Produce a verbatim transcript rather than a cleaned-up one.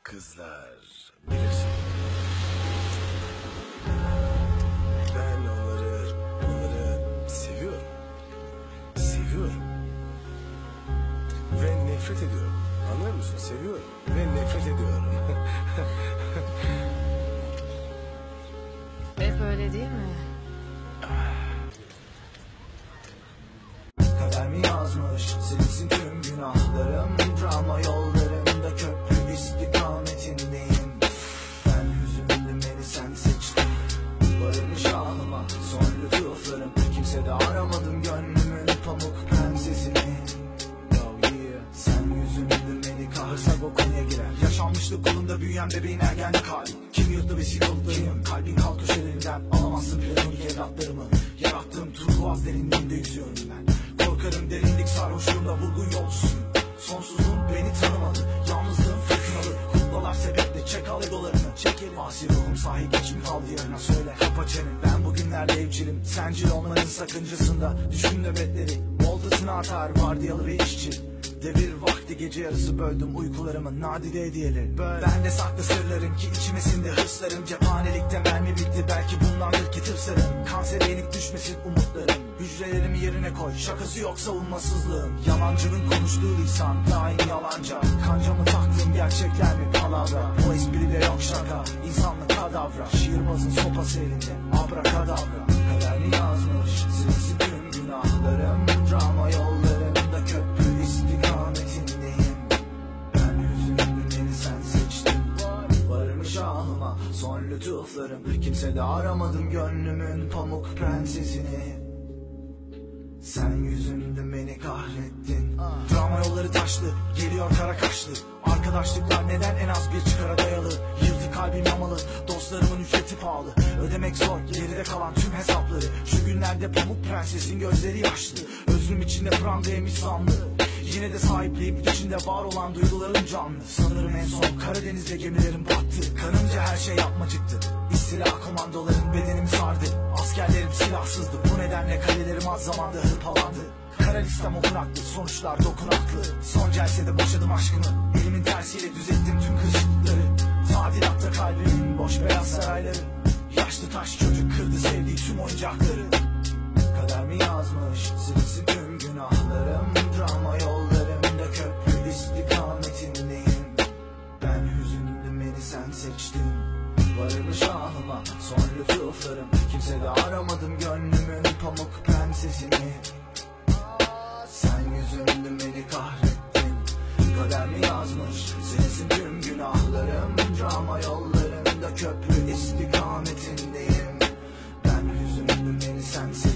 kızlar bilirsin. Ben onları, onları seviyorum. Seviyorum. Ve nefret ediyorum. Anlıyor musun? Seviyorum ve nefret ediyorum. Hep öyle değil mi? Kader mi yazmış silsin tüm günahlarım, drama yollarında köprü istikametindeyim. Ben hüzünlü beni sen seçtin, varım şahıma son lütuflarım. Kimse de aramadım gönlümün pamuk prensesini. Sen yüzünlü beni kahırsak o konuya girer. Yaşanmışlık kolunda büyüyen bebeğin ergenlik hali. Kim yırttı vesile oldu kim? Kalbin kalk köşelerinden alamazsın platonik evlatlarımı. Yarattığım turkuaz derinliğinde yüzüyorum ben. Korkarım derinlik sarhoşluğumda vurgun yolcusuyum. Sonsuzluğun beni tanımadı, yalnızlığım fırtınalı. Kuklalar sebeple çek al egolarını. Çekelim asi ruhum sahi geç mi kaldı yarına söyle. Kapa çeneni, ben bugünlerde evcilim. Sencil olmanın sakıncasında düşün nöbetleri. Voltasını atar vardiyalı ve işçi. Devir vakti gece yarısı böldüm uykularımın nadide hediyeleri. Ben de saklı sırlarım ki içime sindi hırslarım. Cephanelikte mermi bitti belki bundandır ki tırsarım. Kansere yenik düşmesin umutlarım. Hücrelerimi yerine koy, şakası yok savunmasızlığım. Yalancının konuştuğu lisan daim yalanca. Kancamı taktığım gerçekler mi palavra? O espride yok şaka, insanlık kadavra. Şiirbazın sopası elinde abrakadabra. Kader mi yazmış silsin tüm günahlarım, drama yollarında köprü istikametindeyim. Ben hüzünlü beni sen seçtin, varım şahıma son lütuflarım. Kimse de aramadım gönlümün pamuk prensesini. Sen yüzünden beni kahrettin. Drama yolları taşlı, geliyor kara kaşlı. Arkadaşlıklar neden en az bir çıkara dayalı? Yırtık kalbim yamalı, dostlarımın ücreti pahalı. Ödemek zor, geride kalan tüm hesapları. Şu günlerde pamuk prensesin gözleri yaşlı. Özrüm içinde pranga yemiş zamlı. Yine de sahipliyim içinde var olan duygularım canlı. Sanırım en son Karadeniz'de gemilerim battı. Kanımca her şey yapmacıktı. İstila komandoların bedenimi sardı. Askerlerim silahsızdı, bu nedenle kalelerim az zamanda hırpalandı. Kara listem okunaklı, sonuçlar dokunaklı. Son celsede boşadım aşkımı, elimin tersiyle düzelttim tüm kırışıklıkları. Tadilatta kalbimin boş beyaz sarayları. Yaşlı taş çocuk kırdı sevdiği tüm oyuncakları. Kader mi yazmış silsin tüm günahlarım, drama yollarında köprü istikametindeyim. Ben hüzünlü beni sen seçtin, varım şahıma son lütuflarım. Kimse de aramadım gönlümün pamuk prensesini. Sen yüzünle beni kahrettin, kader mi yazmış silsin tüm günahlarım, drama yollarında köprü istikametindeyim. Ben hüzünlü beni sen seçtin.